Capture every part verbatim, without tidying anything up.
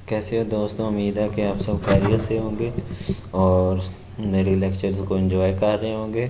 कैसे हो दोस्तों, उम्मीद है कि आप सब खैरियत से होंगे और मेरी लेक्चर्स को एंजॉय कर रहे होंगे।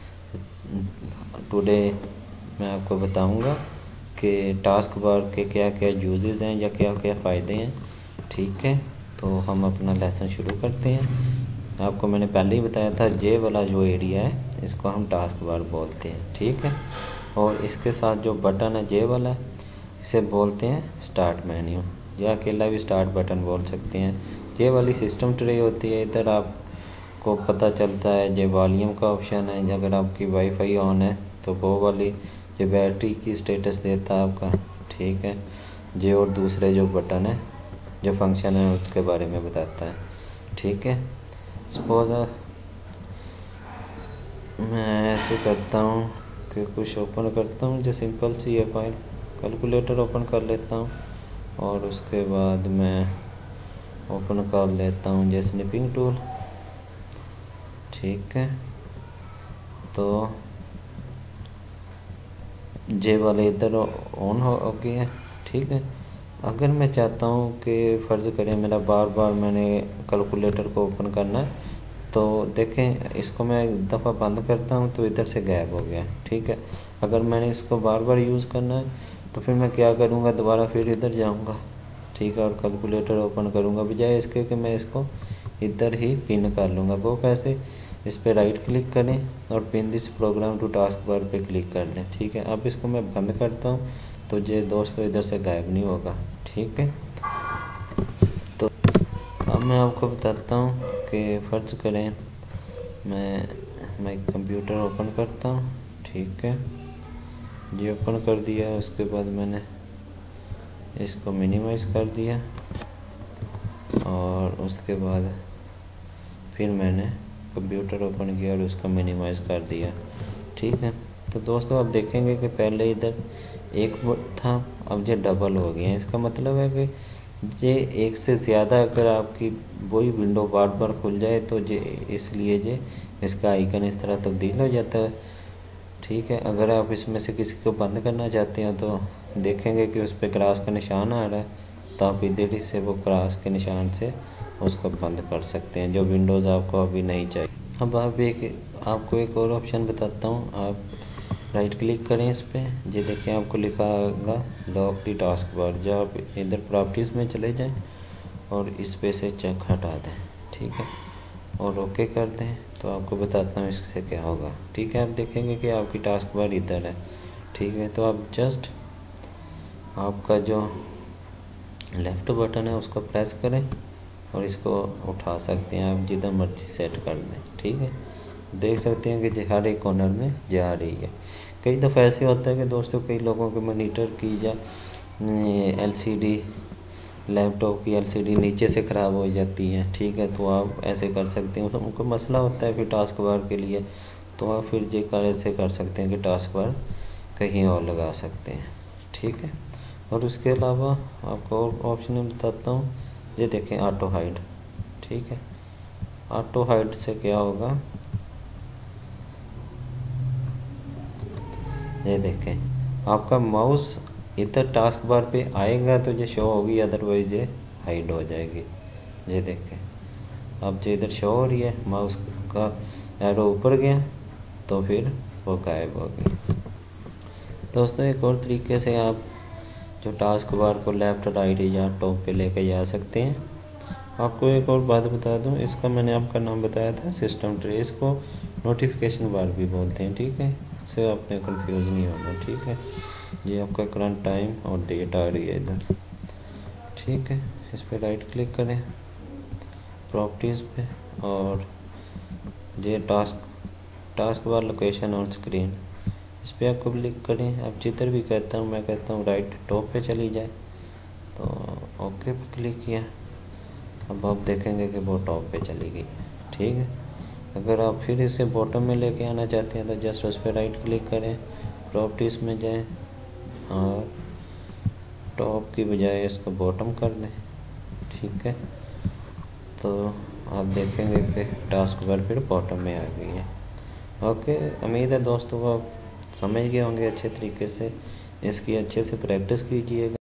टुडे मैं आपको बताऊंगा कि टास्क बार के क्या क्या यूजेस हैं या क्या क्या फ़ायदे हैं। ठीक है, तो हम अपना लेसन शुरू करते हैं। आपको मैंने पहले ही बताया था, जे वाला जो एरिया है इसको हम टास्क बार बोलते हैं। ठीक है, और इसके साथ जो बटन है जे वाला, इसे बोलते हैं स्टार्ट मेन्यू, या अकेला भी स्टार्ट बटन बोल सकते हैं। ये वाली सिस्टम ट्रे होती है, इधर आपको पता चलता है जो वॉल्यूम का ऑप्शन है। अगर आपकी वाईफाई ऑन है तो वो वाली जो बैटरी की स्टेटस देता है आपका। ठीक है, जो और दूसरे जो बटन है जो फंक्शन है उसके बारे में बताता है। ठीक है, सपोज मैं ऐसे करता हूँ कि कुछ ओपन करता हूँ, जो सिंपल सी है फाइल, कैलकुलेटर ओपन कर लेता हूँ और उसके बाद मैं ओपन कर लेता हूँ जो स्निपिंग टूल। ठीक है, तो जे वाले इधर ऑन हो गया है। ठीक है, अगर मैं चाहता हूँ कि फ़र्ज़ करें मेरा बार बार मैंने कैलकुलेटर को ओपन करना है, तो देखें इसको मैं एक दफ़ा बंद करता हूँ तो इधर से गायब हो गया। ठीक है, अगर मैंने इसको बार बार यूज़ करना है तो फिर मैं क्या करूँगा, दोबारा फिर इधर जाऊँगा। ठीक है, और कैलकुलेटर ओपन करूँगा, बजाय इसके कि मैं इसको इधर ही पिन कर लूँगा। वो कैसे, इस पर राइट क्लिक करें और pin this program to task bar पे क्लिक कर लें। ठीक है, अब इसको मैं बंद करता हूँ तो ये दोस्तों इधर से गायब नहीं होगा। ठीक है, तो अब मैं आपको बताता हूँ कि फ़र्ज़ करें मैं मैं कंप्यूटर ओपन करता हूँ। ठीक है, ये ओपन कर दिया, उसके बाद मैंने इसको मिनिमाइज़ कर दिया और उसके बाद फिर मैंने कंप्यूटर ओपन किया और उसको मिनिमाइज़ कर दिया। ठीक है, तो दोस्तों आप देखेंगे कि पहले इधर एक था, अब ये डबल हो गया है। इसका मतलब है कि ये एक से ज़्यादा अगर आपकी वही विंडो बार बार खुल जाए तो ये इसलिए ये इसका आइकन इस तरह तब्दील हो जाता है। ठीक है, अगर आप इसमें से किसी को बंद करना चाहते हैं तो देखेंगे कि उस पर क्रॉस का निशान आ रहा है, तो आप इधर से वो क्रॉस के निशान से उसको बंद कर सकते हैं, जो विंडोज़ आपको अभी नहीं चाहिए। अब आप एक आपको एक और ऑप्शन बताता हूँ। आप राइट क्लिक करें इस पर, ये देखें आपको लिखा होगा लॉक दी टास्क बार। जब आप इधर प्रॉपर्टीज़ में चले जाएं और इस पे से चेक हटा दें। ठीक है, और ओके कर दें, तो आपको बताता हूँ इससे क्या होगा। ठीक है, आप देखेंगे कि आपकी टास्क बार इधर है। ठीक है, तो आप जस्ट आपका जो लेफ़्ट बटन है उसको प्रेस करें और इसको उठा सकते हैं, आप जिधर मर्जी सेट कर दें। ठीक है, देख सकते हैं कि हर एक कॉर्नर में जा रही है। कई दफ़ा ऐसे होता है कि दोस्तों कई लोगों के मॉनिटर की या एलसीडी लैपटॉप की एलसीडी नीचे से ख़राब हो जाती है। ठीक है, तो आप ऐसे कर सकते हैं, उनको मसला होता है फिर टास्क बार के लिए, तो आप फिर ये कर ऐसे कर सकते हैं कि टास्क बार कहीं और लगा सकते हैं। ठीक है, और उसके अलावा आपको और ऑप्शन बताता हूँ। ये देखें ऑटो हाइड। ठीक है, ऑटो हाइड से क्या होगा, ये देखें आपका माउस इधर टास्क बार पे आएगा तो ये शो होगी, अदरवाइज ये हाइड हो जाएगी। ये देखें अब जो इधर शो हो रही है, माउस का एरो ऊपर गया तो फिर वो गायब हो गई। दोस्तों एक और तरीके से आप जो टास्क बार को लेफ़्ट राइट या टॉप पे लेके जा सकते हैं। आपको एक और बात बता दूं, इसका मैंने आपका नाम बताया था सिस्टम ट्रे, इसको नोटिफिकेशन बार भी बोलते हैं। ठीक है, इससे आपने कंफ्यूज नहीं होना। ठीक है, ये आपका करंट टाइम और डेट आ रही है इधर। ठीक है, इस पर राइट क्लिक करें प्रॉपर्टीज़ पे और ये टास्क टास्क बार लोकेशन और स्क्रीन, इस पर आपको क्लिक करें। अब जिधर भी कहता हूँ मैं कहता हूँ राइट टॉप पे चली जाए, तो ओके पे क्लिक किया। अब आप देखेंगे कि वो टॉप पे चली गई। ठीक है, अगर आप फिर इसे बॉटम में लेके आना चाहते हैं तो जस्ट उस पर राइट क्लिक करें, प्रॉपर्टीज़ में जाएं और टॉप की बजाय इसको बॉटम कर दें। ठीक है, तो आप देखेंगे कि टास्क बार फिर बॉटम में आ गई है। ओके, उम्मीद है दोस्तों आप समझ गए होंगे अच्छे तरीके से। इसकी अच्छे से प्रैक्टिस कीजिएगा।